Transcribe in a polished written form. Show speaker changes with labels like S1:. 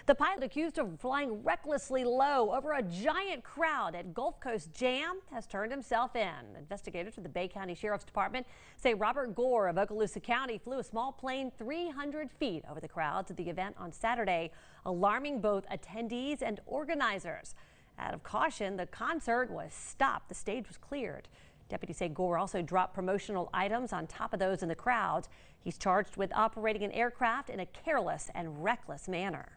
S1: The pilot accused of flying recklessly low over a giant crowd at Gulf Coast Jam has turned himself in. Investigators with the Bay County Sheriff's Department say Robert Gore of Okaloosa County flew a small plane 300 feet over the crowds at the event on Saturday, alarming both attendees and organizers. Out of caution, the concert was stopped. The stage was cleared. Deputies say Gore also dropped promotional items on top of those in the crowd. He's charged with operating an aircraft in a careless and reckless manner.